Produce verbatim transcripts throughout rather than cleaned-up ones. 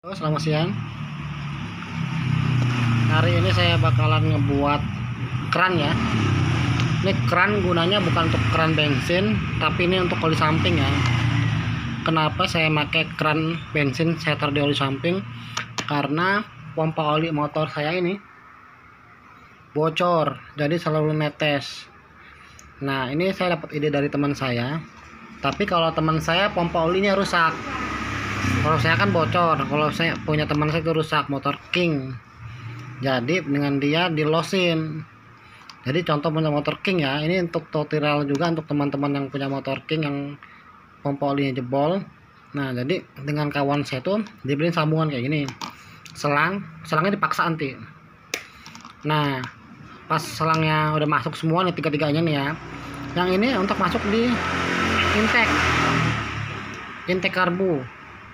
Halo, selamat siang. Hari ini saya bakalan ngebuat keran ya. Ini keran gunanya bukan untuk keran bensin, tapi ini untuk oli samping ya. Kenapa saya pakai keran bensin saya taruh di oli samping? Karena pompa oli motor saya ini bocor, jadi selalu netes. Nah, ini saya dapat ide dari teman saya. Tapi kalau teman saya pompa olinya rusak. Kalau saya kan bocor, kalau saya punya teman saya itu rusak, motor King. Jadi dengan dia dilosin. Jadi contoh punya motor King ya, ini untuk tutorial juga untuk teman-teman yang punya motor King yang pompa olinya jebol. Nah, jadi dengan kawan saya tuh dibeliin sambungan kayak gini. Selang, selangnya dipaksa anti. Nah, pas selangnya udah masuk semua nih tiga-tiganya nih ya. Yang ini untuk masuk di intake. Intake karbu.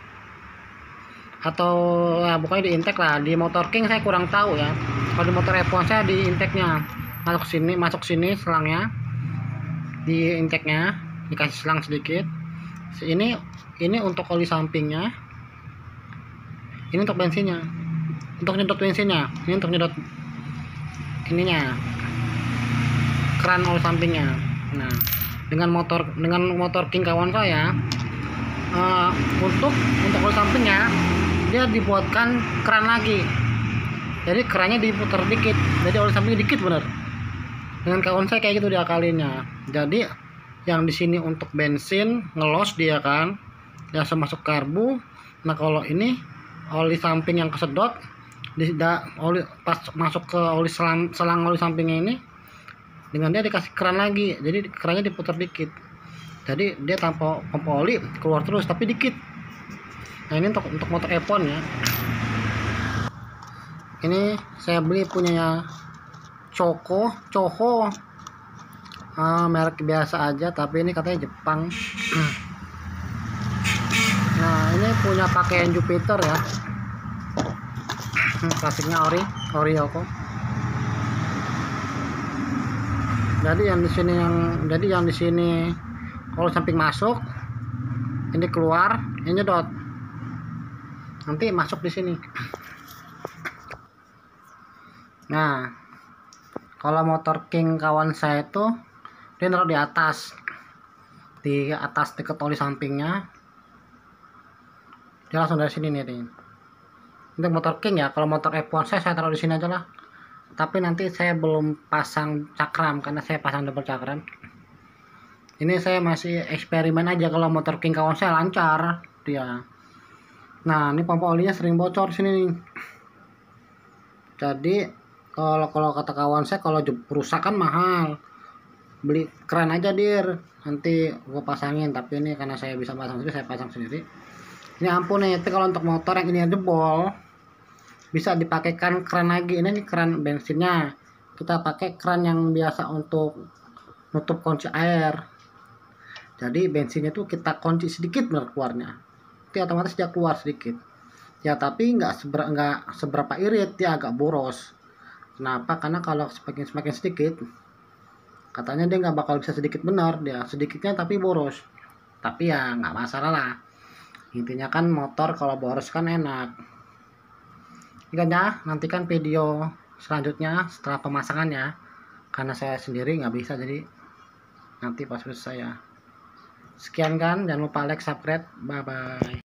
Atau ya bukannya di intake lah, di motor King saya kurang tahu ya. Kalau di motor F satu saya di intake-nya masuk sini, masuk sini selangnya di intake-nya dikasih selang sedikit. Ini ini untuk oli sampingnya, ini untuk bensinnya, untuk nyedot bensinnya, ini untuk nyedot ininya keran oli sampingnya. Nah, dengan motor dengan motor King kawan saya uh, untuk untuk oli sampingnya dia dibuatkan keran lagi, jadi kerannya diputar dikit, jadi oli samping dikit bener. Dengan kawan saya kayak gitu diakalinnya. Jadi yang di sini untuk bensin ngelos dia kan biasa masuk karbu. Nah, kalau ini oli samping yang kesedot di oli pas masuk ke oli selang, selang oli sampingnya ini, dengan dia dikasih keran lagi, jadi kerannya diputar dikit, jadi dia tanpa pompa oli keluar terus tapi dikit. Nah, ini untuk untuk motor Epon ya. Ini saya beli punyanya Choco, Choho, ah, merek biasa aja, tapi ini katanya Jepang. Nah, ini punya pakaian Jupiter ya. Klasiknya ori, ori Yoko. Jadi yang di sini yang jadi yang di sini kalau samping masuk, ini keluar, ini nyedot. Nanti masuk di sini. Nah, kalau motor King kawan saya itu dia naruh di atas, di atas deket oli sampingnya. Dia langsung dari sini nih. nih. Untuk motor King ya. Kalau motor F satu saya saya taruh di sini aja lah. Tapi nanti saya belum pasang cakram karena saya pasang double cakram. Ini saya masih eksperimen aja. Kalau motor King kawan saya lancar dia. Nah, ini pompa olinya sering bocor sini nih. Jadi kalau kalau kata kawan saya, kalau rusak kan mahal, beli keran aja dir, nanti gue pasangin. Tapi ini karena saya bisa pasang sendiri, saya pasang sendiri. Ini ampun nih, tapi kalau untuk motor yang ini jebol bisa dipakaikan keran lagi. Ini nih keran bensinnya, kita pakai keran yang biasa untuk nutup kunci air. Jadi bensinnya tuh kita kunci sedikit bener keluarnya, itu otomatis dia keluar sedikit ya, tapi nggak seber, nggak seberapa irit, dia agak boros. Kenapa? Karena kalau semakin semakin sedikit katanya dia nggak bakal bisa sedikit benar, dia sedikitnya tapi boros. Tapi ya nggak masalah lah, intinya kan motor kalau boros kan enak. Ikan ya, nantikan video selanjutnya setelah pemasangannya, karena saya sendiri nggak bisa, jadi nanti pas selesai ya. Sekian kan, jangan lupa like, subscribe, bye bye.